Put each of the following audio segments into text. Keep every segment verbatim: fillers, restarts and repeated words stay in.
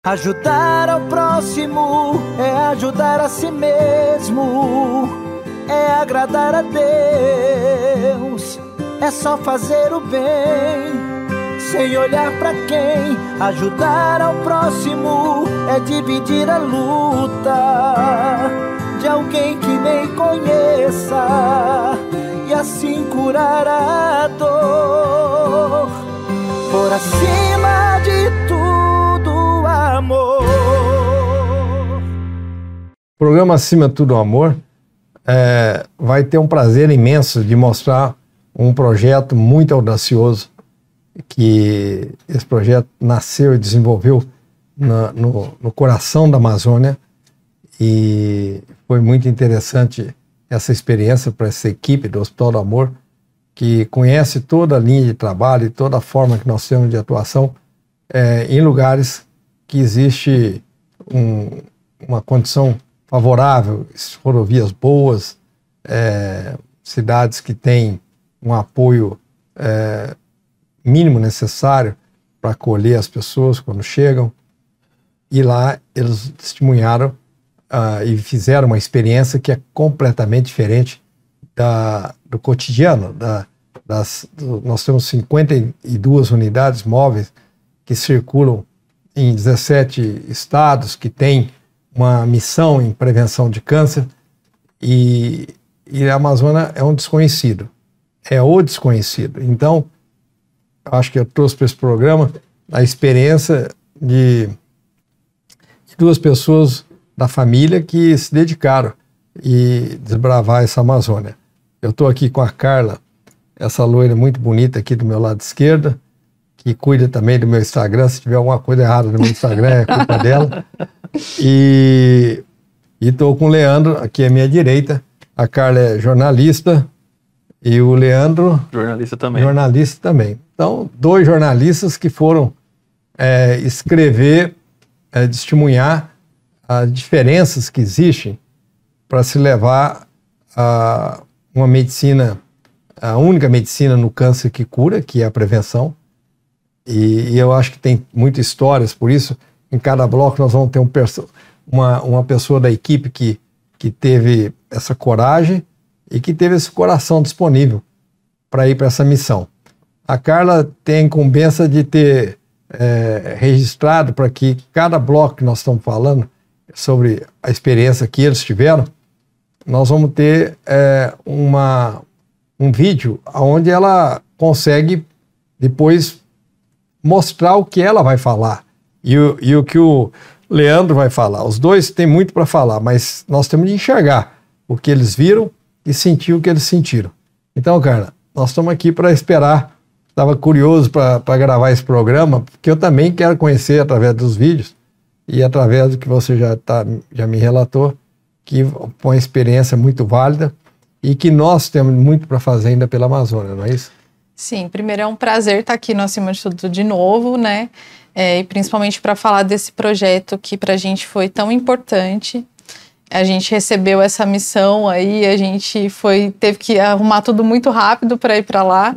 Ajudar ao próximo é ajudar a si mesmo, é agradar a Deus, é só fazer o bem, sem olhar pra quem. Ajudar ao próximo é dividir a luta de alguém que nem conheça e assim curar a dor. Por acima de tudo, amor. O programa Acima de Tudo Amor é, vai ter um prazer imenso de mostrar um projeto muito audacioso, que esse projeto nasceu e desenvolveu na, no, no coração da Amazônia, e foi muito interessante essa experiência para essa equipe do Hospital do Amor, que conhece toda a linha de trabalho e toda a forma que nós temos de atuação é, em lugares que existe um, uma condição favorável, rodovias boas, é, cidades que têm um apoio é, mínimo necessário para acolher as pessoas quando chegam. E lá eles testemunharam uh, e fizeram uma experiência que é completamente diferente da, do cotidiano. Da, das, do, nós temos cinquenta e duas unidades móveis que circulam em dezessete estados, que têm uma missão em prevenção de câncer, e, e a Amazônia é um desconhecido, é o desconhecido. Então, eu acho que eu trouxe para esse programa a experiência de, de duas pessoas da família que se dedicaram e desbravar essa Amazônia. Eu estou aqui com a Carla, essa loira muito bonita aqui do meu lado esquerdo, que cuida também do meu Instagram. Se tiver alguma coisa errada no meu Instagram, é culpa dela. E estou com o Leandro aqui à minha direita. A Carla é jornalista e o Leandro... Jornalista também. Jornalista também. Então, dois jornalistas que foram é, escrever, é, testemunhar as diferenças que existem para se levar a uma medicina, a única medicina no câncer que cura, que é a prevenção. E, e eu acho que tem muitas histórias, por isso, em cada bloco nós vamos ter um uma, uma pessoa da equipe que, que teve essa coragem e que teve esse coração disponível para ir para essa missão. A Carla tem a incumbência de ter é, registrado para que cada bloco que nós estamos falando sobre a experiência que eles tiveram, nós vamos ter é, uma, um vídeo onde ela consegue depois mostrar o que ela vai falar e o, e o que o Leandro vai falar. Os dois têm muito para falar, mas nós temos de enxergar o que eles viram e sentir o que eles sentiram. Então, Carla, nós estamos aqui para esperar. Estava curioso para gravar esse programa, porque eu também quero conhecer através dos vídeos e através do que você já, tá, já me relatou, que foi uma experiência muito válida e que nós temos muito para fazer ainda pela Amazônia, não é isso? Sim, primeiro é um prazer estar aqui no Acima de Tudo de novo, né? É, e principalmente para falar desse projeto que para a gente foi tão importante. A gente recebeu essa missão aí, a gente foi, teve que arrumar tudo muito rápido para ir para lá,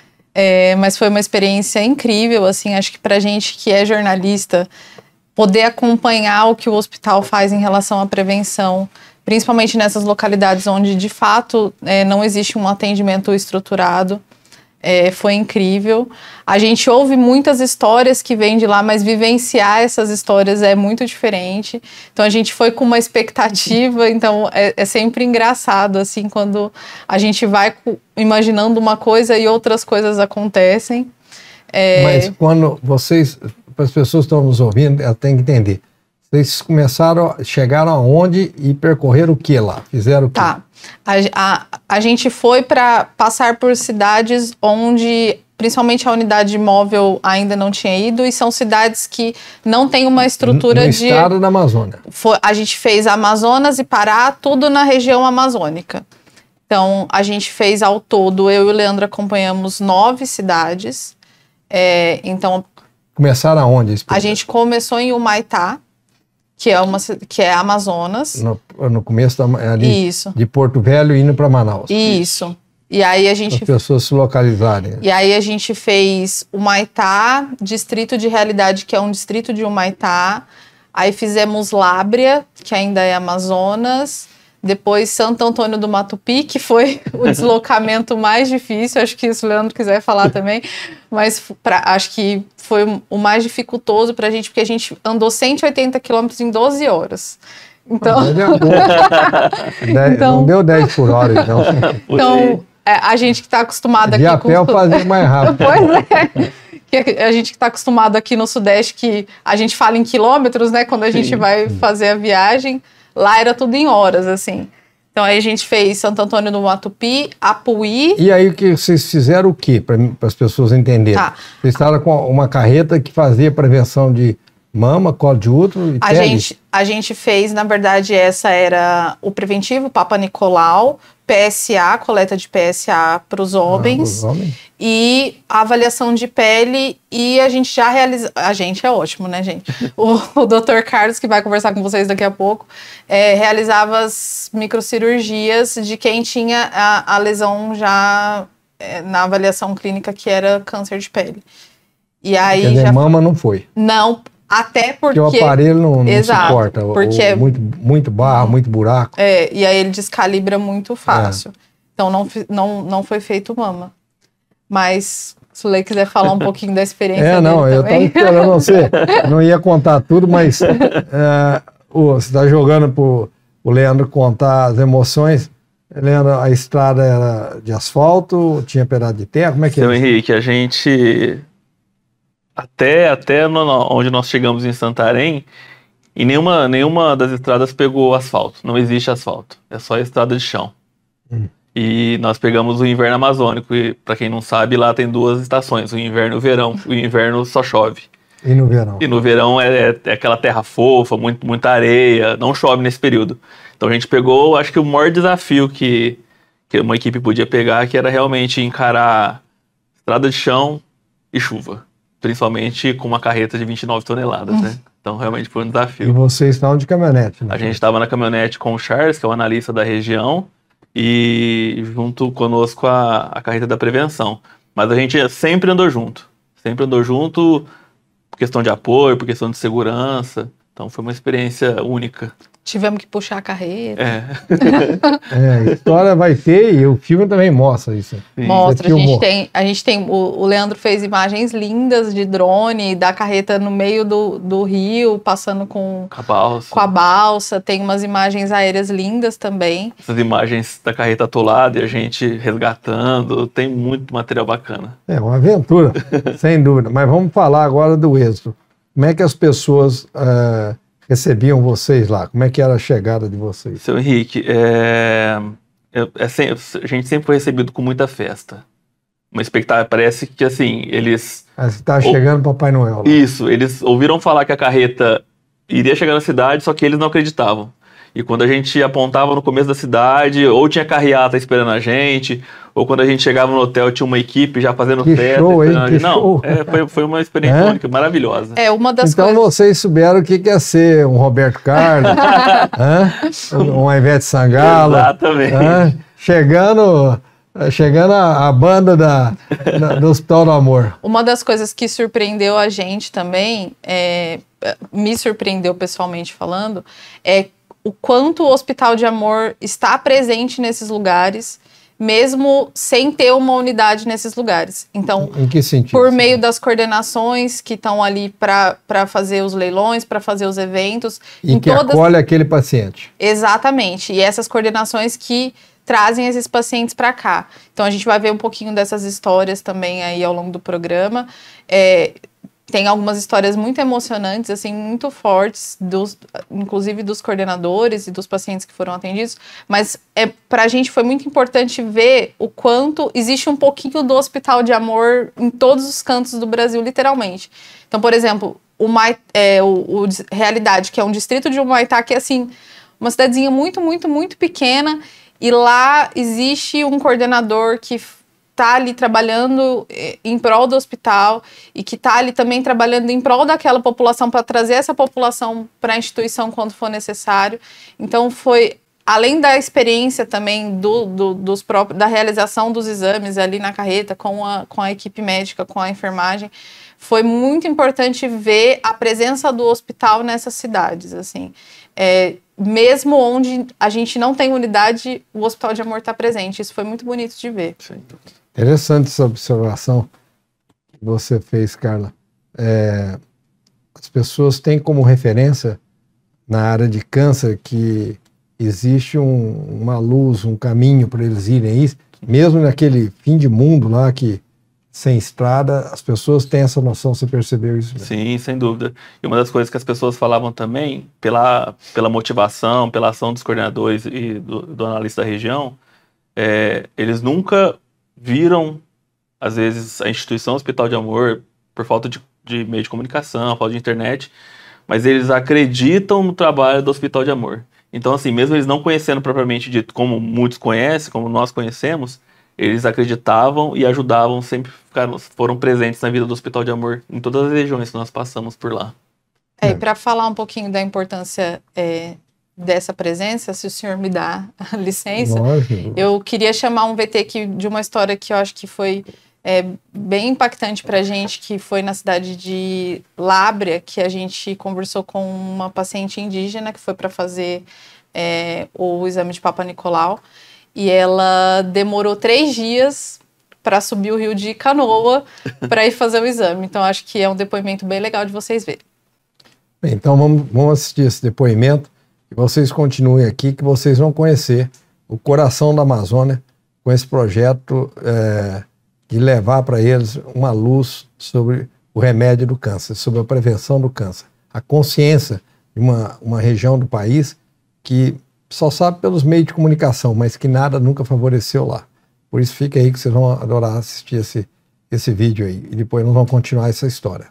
é, mas foi uma experiência incrível, assim, acho que para a gente que é jornalista, poder acompanhar o que o hospital faz em relação à prevenção, principalmente nessas localidades onde de fato é, não existe um atendimento estruturado, É, foi incrível. A gente ouve muitas histórias que vêm de lá, mas vivenciar essas histórias é muito diferente. Então a gente foi com uma expectativa, então é, é sempre engraçado, assim, quando a gente vai imaginando uma coisa e outras coisas acontecem. É... Mas quando vocês, as pessoas que estão nos ouvindo, elas têm que entender. Vocês começaram, chegaram aonde e percorreram o que lá? Fizeram o quê? Tá. A, a, a gente foi para passar por cidades onde, principalmente a unidade móvel ainda não tinha ido, e são cidades que não tem uma estrutura no de... No estado da Amazônia. Foi, a gente fez Amazonas e Pará, tudo na região amazônica. Então, a gente fez ao todo, eu e o Leandro acompanhamos nove cidades. É, então... Começaram aonde? A gente começou em Humaitá, que é, uma, que é Amazonas. No, no começo da, ali, Isso. de Porto Velho indo para Manaus. Isso. E aí a gente... As pessoas se localizarem. E aí a gente fez Humaitá, distrito de realidade, que é um distrito de Humaitá, Aí fizemos Lábrea, que ainda é Amazonas. Depois Santo Antônio do Matupi, que foi o deslocamento mais difícil. Acho que se o Leandro quiser falar também. Mas pra, acho que foi o mais dificultoso pra gente, porque a gente andou cento e oitenta quilômetros em doze horas. Então... então... Não deu dez por hora, então. Então, é, a gente que está acostumado aqui... De a pé eu fazia mais rápido. Pois é. Que a gente que está acostumado aqui no Sudeste, que a gente fala em quilômetros, né? Quando a gente Sim. vai fazer a viagem, lá era tudo em horas, assim. Então aí a gente fez Santo Antônio do Matupi, Apuí... E aí que vocês fizeram o quê, para as pessoas entenderem? Tá. Vocês estavam com uma carreta que fazia prevenção de mama, colo de útero e a gente, a gente fez, na verdade, essa era o preventivo, Papa Nicolau, P S A, coleta de P S A para os homens, ah, homens, e a avaliação de pele, e a gente já realiza... A gente é ótimo, né, gente? o, o doutor Carlos, que vai conversar com vocês daqui a pouco, é, realizava as microcirurgias de quem tinha a, a lesão já é, na avaliação clínica, que era câncer de pele. E aí Quer dizer, já... mama não foi? Não, até porque... Porque o aparelho não, não Exato, suporta, porque o, o, muito, muito barro, muito buraco. É, e aí ele descalibra muito fácil. É. Então não, não, não foi feito mama. Mas se o Lei quiser falar um pouquinho da experiência é, dele não, eu também. estava esperando você, não ia contar tudo, mas é, oh, você está jogando para o Leandro contar as emoções. Leandro, a estrada era de asfalto, tinha pedaço de terra, como é que Seu é? Henrique, a gente... Até, até no, onde nós chegamos em Santarém, e nenhuma, nenhuma das estradas pegou asfalto. Não existe asfalto. É só estrada de chão. Hum. E nós pegamos o inverno amazônico. E, para quem não sabe, lá tem duas estações. O inverno e o verão. O inverno só chove. E no verão? E no verão é, é aquela terra fofa, muito, muita areia. Não chove nesse período. Então a gente pegou, acho que o maior desafio que, que uma equipe podia pegar, que era realmente encarar estrada de chão e chuva. Principalmente com uma carreta de vinte e nove toneladas, né? Então, realmente foi um desafio. E vocês estavam de caminhonete, né? A gente estava na caminhonete com o Charles, que é o analista da região, e junto conosco a, a carreta da prevenção. Mas a gente sempre andou junto. Sempre andou junto por questão de apoio, por questão de segurança. Então, foi uma experiência única. Tivemos que puxar a carreta. É. é, a história vai ter e o filme também mostra isso. Sim. Mostra, a gente tem, a gente tem o, o Leandro fez imagens lindas de drone, da carreta no meio do, do rio, passando com a balsa. com a balsa. Tem umas imagens aéreas lindas também. Essas imagens da carreta atolada e a gente resgatando, tem muito material bacana. É uma aventura, sem dúvida. Mas vamos falar agora do êxito. Como é que as pessoas... Uh, recebiam vocês lá? Como é que era a chegada de vocês? Seu Henrique, é... É, é sempre... a gente sempre foi recebido com muita festa. Uma expectativa, parece que assim, eles... Ah, você tá chegando ou... Papai Noel. Lá. Isso, eles ouviram falar que a carreta iria chegar na cidade, só que eles não acreditavam. E quando a gente apontava no começo da cidade, ou tinha carreata esperando a gente, ou quando a gente chegava no hotel, tinha uma equipe já fazendo que festa. Show, hein? Que não, show. É, foi, foi uma experiência é? única, maravilhosa. É uma das então coisas... vocês souberam o que é ser um Roberto Carlos, um Ivete Sangalo. Exatamente. Hã? Chegando... Chegando a, a banda da, da, do Hospital do Amor. Uma das coisas que surpreendeu a gente também, é, me surpreendeu pessoalmente falando, é o quanto o Hospital de Amor está presente nesses lugares, mesmo sem ter uma unidade nesses lugares. Então, em que sentido? Por meio das coordenações que estão ali para fazer os leilões, para fazer os eventos. E em que todas... acolhe aquele paciente. Exatamente. E essas coordenações que trazem esses pacientes para cá. Então, a gente vai ver um pouquinho dessas histórias também aí ao longo do programa. É, tem algumas histórias muito emocionantes, assim, muito fortes, dos, inclusive dos coordenadores e dos pacientes que foram atendidos, mas é, para a gente foi muito importante ver o quanto existe um pouquinho do Hospital de Amor em todos os cantos do Brasil, literalmente. Então, por exemplo, o, Mai, é, o, o Realidade, que é um distrito de Humaitá, que é, assim, uma cidadezinha muito, muito, muito pequena. E lá existe um coordenador que está ali trabalhando em prol do hospital e que está ali também trabalhando em prol daquela população para trazer essa população para a instituição quando for necessário. Então foi além da experiência também do, do, dos próprios, da realização dos exames ali na carreta com a, com a equipe médica, com a enfermagem, foi muito importante ver a presença do hospital nessas cidades, assim. É, mesmo onde a gente não tem unidade, o Hospital de Amor está presente. Isso foi muito bonito de ver. Sim. Interessante essa observação que você fez, Carla. É, as pessoas têm como referência na área de câncer que existe um, uma luz, um caminho para eles irem aí, mesmo naquele fim de mundo lá que sem estrada, as pessoas têm essa noção, você percebeu isso mesmo? Sim, sem dúvida. E uma das coisas que as pessoas falavam também, pela, pela motivação, pela ação dos coordenadores e do, do analista da região, é, eles nunca viram, às vezes, a instituição Hospital de Amor por falta de, de meio de comunicação, falta de internet, mas eles acreditam no trabalho do Hospital de Amor. Então, assim, mesmo eles não conhecendo propriamente dito, como muitos conhecem, como nós conhecemos, eles acreditavam e ajudavam, sempre ficaram, foram presentes na vida do Hospital de Amor, em todas as regiões que nós passamos por lá. É, e para falar um pouquinho da importância é, dessa presença, se o senhor me dá a licença, Lógico. Eu queria chamar um V T aqui de uma história que eu acho que foi é, bem impactante para a gente, que foi na cidade de Lábrea, que a gente conversou com uma paciente indígena que foi para fazer é, o exame de Papa Nicolau. E ela demorou três dias para subir o rio de canoa para ir fazer o exame. Então, acho que é um depoimento bem legal de vocês verem. Bem, então, vamos, vamos assistir esse depoimento e vocês continuem aqui, que vocês vão conhecer o coração da Amazônia com esse projeto é, de levar para eles uma luz sobre o remédio do câncer, sobre a prevenção do câncer. A consciência de uma, uma região do país que só sabe pelos meios de comunicação, mas que nada nunca favoreceu lá. Por isso fica aí que vocês vão adorar assistir esse, esse vídeo aí. E depois nós vamos continuar essa história.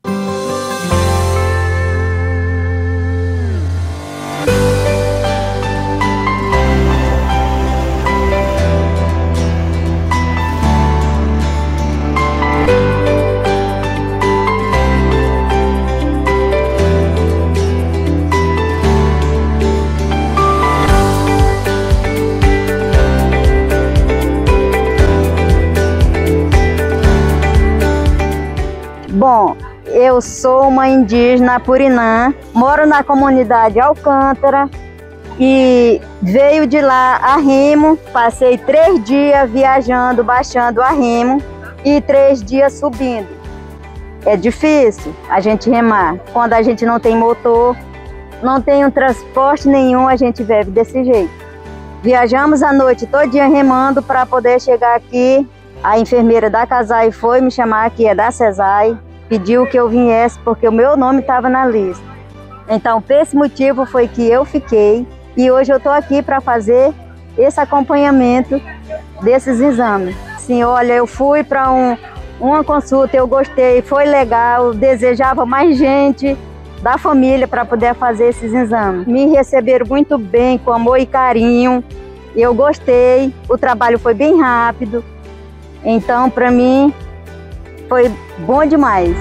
Bom, eu sou uma indígena Purinã, moro na comunidade Alcântara e veio de lá a remo. Passei três dias viajando, baixando a remo e três dias subindo. É difícil a gente remar. Quando a gente não tem motor, não tem um transporte nenhum, a gente vive desse jeito. Viajamos a noite todinha remando para poder chegar aqui. A enfermeira da Casai foi me chamar, que é da CESAI, pediu que eu viesse porque o meu nome estava na lista. Então, por esse motivo foi que eu fiquei e hoje eu estou aqui para fazer esse acompanhamento desses exames. Sim, olha, eu fui para um, uma consulta, eu gostei, foi legal, desejava mais gente da família para poder fazer esses exames. Me receberam muito bem, com amor e carinho, eu gostei, o trabalho foi bem rápido. Então, para mim, foi bom demais.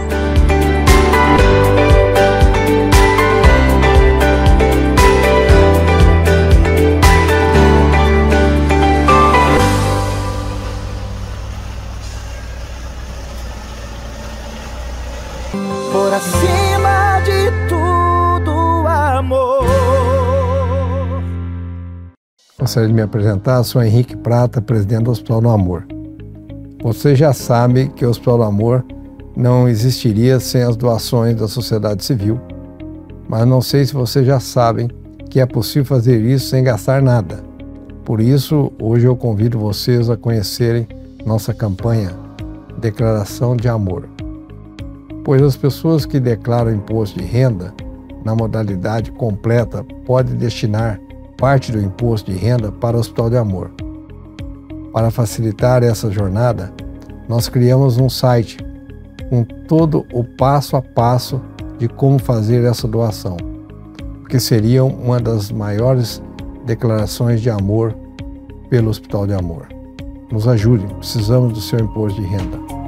Por acima de tudo, amor. Gostaria de me apresentar, sou Henrique Prata, presidente do Hospital do Amor. Você já sabe que o Hospital do Amor não existiria sem as doações da sociedade civil, mas não sei se vocês já sabem que é possível fazer isso sem gastar nada. Por isso, hoje eu convido vocês a conhecerem nossa campanha Declaração de Amor. Pois as pessoas que declaram imposto de renda na modalidade completa podem destinar parte do imposto de renda para o Hospital de Amor. Para facilitar essa jornada, nós criamos um site com todo o passo a passo de como fazer essa doação, que seria uma das maiores declarações de amor pelo Hospital de Amor. Nos ajude, precisamos do seu imposto de renda.